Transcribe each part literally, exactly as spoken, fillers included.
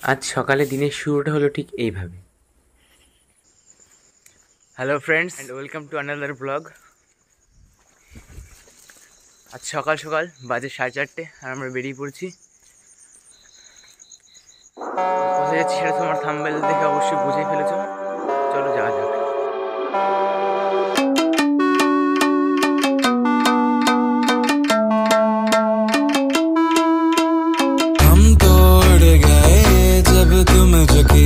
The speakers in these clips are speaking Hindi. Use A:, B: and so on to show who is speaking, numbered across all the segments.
A: আজ সকালে দিনের শুরুটা হলো ঠিক এইভাবে। Hello friends and welcome to another blog. আজ সকাল সকাল বাজে সাড়ে চারটে আর আমরা বেরিয়ে পড়ছি। কোথায় যাচ্ছি সেটা তোমার থাম্বনেল দেখে অবশ্যই বুঝে ফেলেছো। চলো যাওয়া যাক।
B: हम तोड़ गए जब तुम झुकी,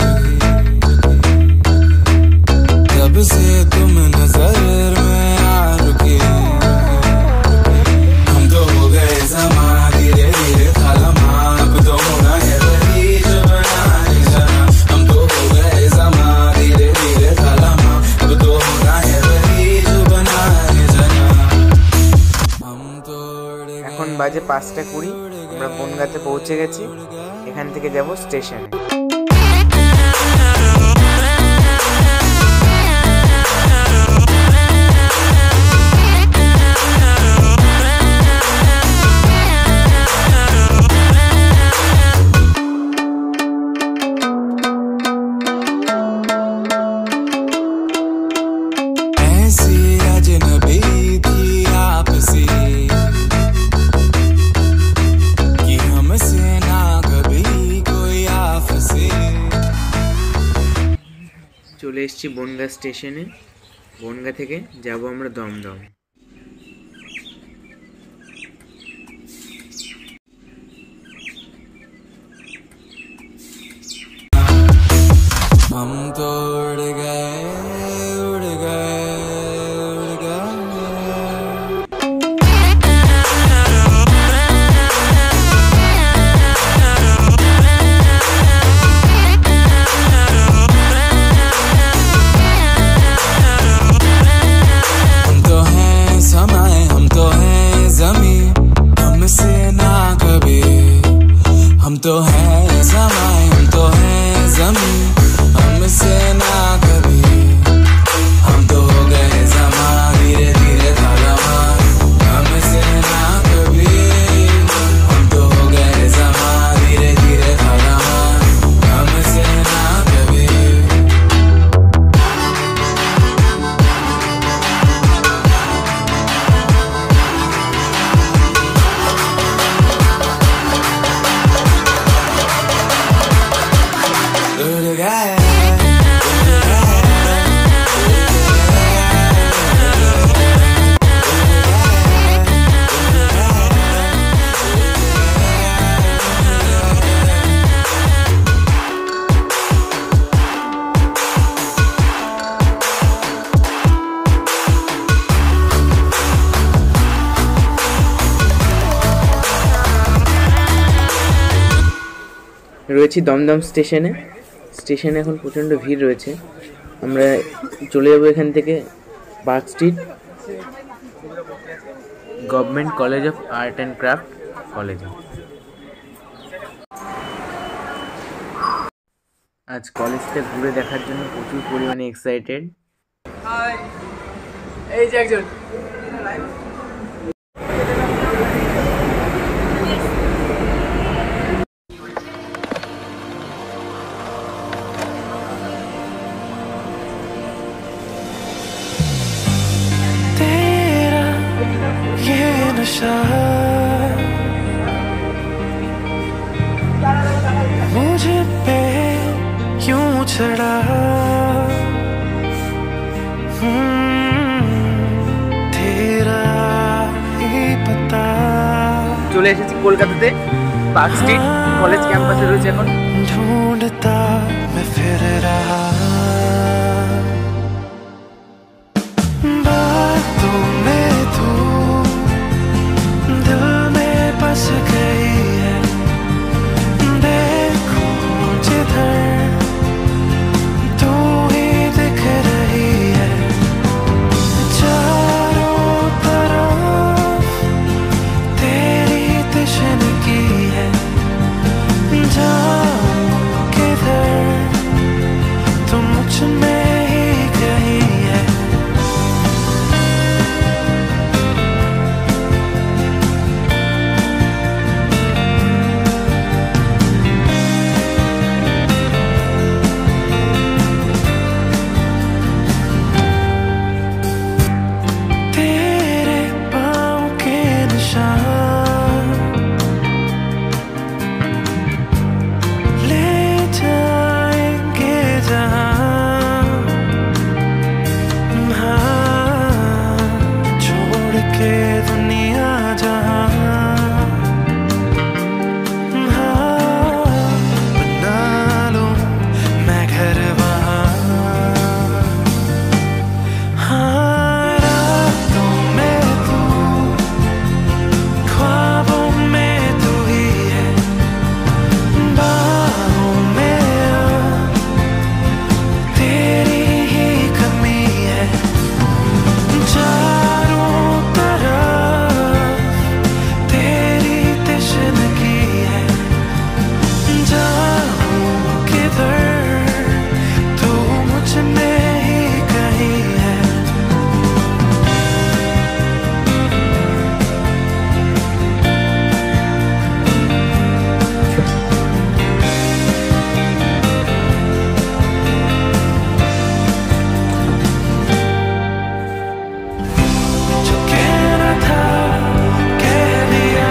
B: तब से तुम नजर में आ रुकी। हम तो हो गए ज़मा धीरे धीरे थालमा, अब तो होना है वही जो बनाए जाना। हम तो हो गए ज़मा धीरे धीरे थालमा, अब तो होना है वही जो बनाए जाना। हम तोड़ गए।
A: এখন বাজে পাঁচটা কুড়ি, আমরা বনগাঁতে পৌঁছে গেছি। এখান থেকে যাব স্টেশনে।
B: ऐसी अजनबी थी आपसी कि हमसे ना कभी कोई आपसी।
A: চলে এসেছি বনগাঁ স্টেশনে। বনগাঁ থেকে যাব আমরা দমদম।
B: हम तो उड़ गए उड़ गए उड़ गए। हम तो हैं समाए, हम तो हैं जमी, हमसे ना कभी। हम तो हैं समाए, हम तो हैं जमी, हमसे ना कभी। हम तो हो गए ज़मा धीरे धीरे थालमा, हमसे ना कभी। हम तो हो गए ज़मा धीरे धीरे थालमा, हमसे ना कभी। उड़ गए
A: রয়েছি দমদম স্টেশনে। স্টেশনে এখন প্রচণ্ড ভিড় রয়েছে। আমরা চলে যাবো এখান থেকে park street, government college of art and craft কলেজে। আজ কলেজটা ঘুরে দেখার জন্য প্রচুর পরিমাণে এক্সাইটেড।
C: এই যে একজন
B: तेरा ये नशा मुझे पे क्यों चढ़ा। हम्म, तेरा ही पता।
A: চলে এসেছি কলকাতাতে, পার্ক স্ট্রিট কলেজ ক্যাম্পাসে রয়েছে এখন।
B: ढूंढता मैं फिर रहा, बातों में तू दिल में बस गई है। देखो जिधर तू ही दिख रही है, चारों तरफ तेरी तशनगी है। जाऊं किधर छोड़ के दुनिया जहां बना लूं मैं घर वहां। हाँ रातों में तू, ख्वाबों में तू ही है, बाहों में तेरी ही कमी है। चारों तरफ तेरी तशनगी है, जाऊं किधर तू मुझ में ही कहीं है। जो कहना था कह दिया,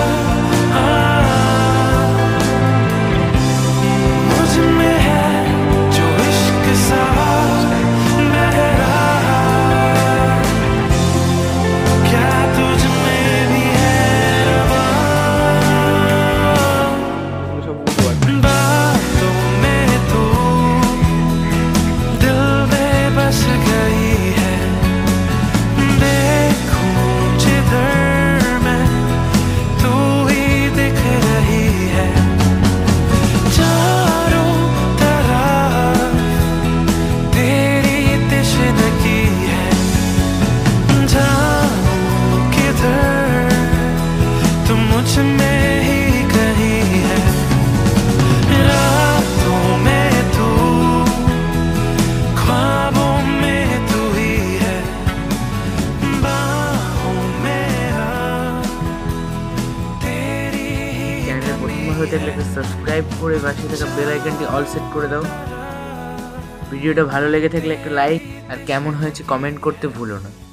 B: मुझ में है जो इश्क सा बह रहा, क्या तुझ में भी है रवा। बातों में तू दिल में बस गई है, देखूं जिधर मैं तू ही दिख रही है। चारों तरफ तेरी तशनगी है, जाऊं किधर तू मुझ में ही कहीं है। रातों में तू, ख्वाबों में तू ही है, बाहों में तेरी ही
A: চ্যানেলে প্রথমবার হয়ে থাকলে একটা সাবস্ক্রাইব করে পাশে থাকা বেল আইকনটি অল সেট করে দাও। ভিডিওটা ভালো লেগে থাকলে একটা লাইক আর কেমন হয়েছে কমেন্ট করতে ভুলো না।